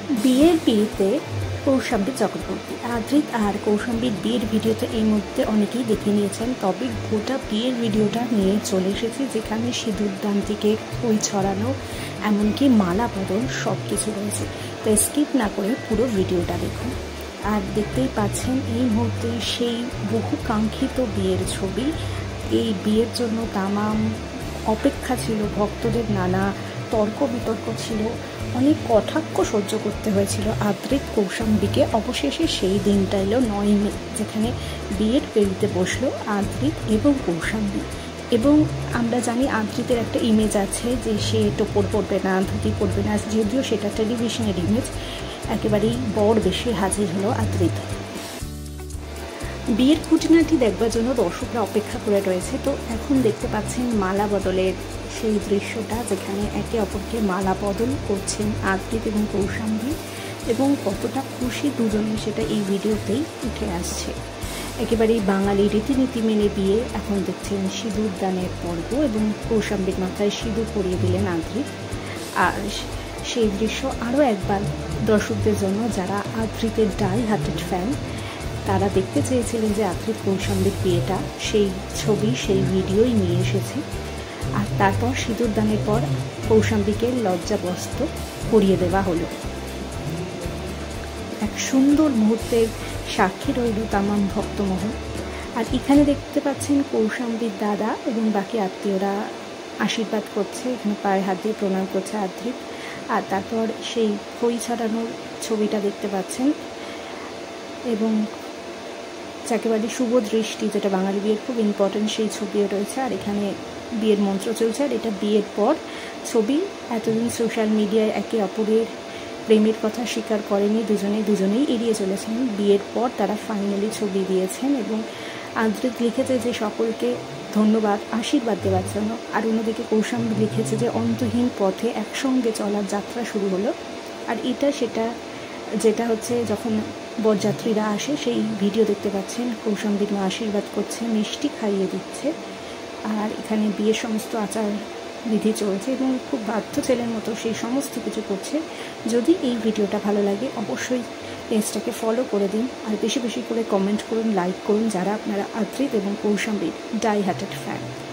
বিয়েতে কৌশাম্বী চক্রবর্তী আদ্রিত আর কৌশাম্বীর বিয়ের ভিডিওতে এই মুহূর্তে অনেকেই দেখে নিয়েছেন, তবে গোটা বিয়ের ভিডিওটা নিয়ে চলে এসেছি, যেখানে সিঁদুরদান থেকে খই ছড়ানো এমনকি মালা বদল সব কিছু রয়েছে। তো স্কিপ না করে পুরো ভিডিওটা দেখুন। আর দেখতেই পাচ্ছেন এই মুহূর্তে সেই বহু কাঙ্ক্ষিত বিয়ের ছবি। এই বিয়ের জন্য তামাম অপেক্ষা ছিল, ভক্তদের নানা তর্ক বিতর্ক ছিল, অনেক কটাক্ষ সহ্য করতে হয়েছিল আদ্রিত কৌশাম্বীকে। অবশেষে সেই দিনটা এলো 9 মে, যেখানে বিয়ের পেড়িতে বসলো আদ্রিত এবং কৌশাম্বী। এবং আমরা জানি আদ্রিতের একটা ইমেজ আছে যে সে টোপর পরবে না, ধুতি পরবে না, যদিও সেটা টেলিভিশনের ইমেজ। একেবারেই বর বেশি হাজির হলো আদ্রিত। বিয়ের খুঁটিনাটি দেখবার জন্য দর্শকরা অপেক্ষা করে রয়েছে। তো এখন দেখতে পাচ্ছেন মালা বদলের সেই দৃশ্যটা, যেখানে একে অপরকে মালা বদল করছেন আদ্রিত এবং কৌশাম্বী, এবং কতটা খুশি দুজনে সেটা এই ভিডিওতেই উঠে আসছে। একেবারেই বাঙালি রীতিনীতি মেনে বিয়ে। এখন দেখছেন সিঁদুর দানের পর্ব, এবং কৌশাম্বীর মাথায় সিঁদুর পরিয়ে দিলেন আদ্রিত। আর সেই দৃশ্য আরও একবার দর্শকদের জন্য, যারা আদ্রিতের ডাই হার্টেড ফ্যান, তারা দেখতে চেয়েছিলেন যে আদ্রিত কৌশাম্বীর বিয়েটা, সেই ছবি সেই ভিডিওই নিয়ে এসেছে। আর তারপর সিঁদুরদানের পর কৌশাম্বীকে লজ্জাবস্ত্র পরিয়ে দেওয়া হলো। এক সুন্দর মুহূর্তের সাক্ষী রইল তামাম ভক্তমহল। আর এখানে দেখতে পাচ্ছেন কৌশাম্বীর দাদা এবং বাকি আত্মীয়রা আশীর্বাদ করছে, এখানে পায়ে হাত দিয়ে প্রণাম করছে আদ্রিত। আর তারপর সেই খই ছড়ানোর ছবিটা দেখতে পাচ্ছেন, এবং যাকে বলে শুভ দৃষ্টি, যেটা বাঙালি বিয়ের খুব ইম্পর্টেন্ট, সেই ছবিও রয়েছে। আর এখানে বিয়ের মন্ত্র চলছে। আর এটা বিয়ের পর ছবি। এতদিন সোশ্যাল মিডিয়ায় একে অপরের প্রেমের কথা স্বীকার করেনি, দুজনেই এড়িয়ে চলেছেন। বিয়ের পর তারা ফাইনালি ছবি দিয়েছেন, এবং আদ্রিত লিখেছে যে সকলকে ধন্যবাদ আশীর্বাদ দেওয়ার জন্য। আর অন্যদিকে কৌশাম্বী লিখেছে যে অন্তহীন পথে একসঙ্গে চলার যাত্রা শুরু হলো। আর এটা সেটা যেটা হচ্ছে যখন বরযাত্রীরা আসে সেই ভিডিও দেখতে পাচ্ছেন। কৌশাম্বীর মা আশীর্বাদ করছে, মিষ্টি খাইয়ে দিচ্ছে। আর এখানে বিয়ের সমস্ত আচার বিধি চলছে, এবং খুব বাধ্য ছেলের মতো সেই সমস্ত কিছু করছে। যদি এই ভিডিওটা ভালো লাগে অবশ্যই পেজটাকে ফলো করে দিন, আর বেশি বেশি করে কমেন্ট করুন, লাইক করুন, যারা আপনারা আদ্রিত এবং কৌশাম্বীর ডাই হার্টেড ফ্যান।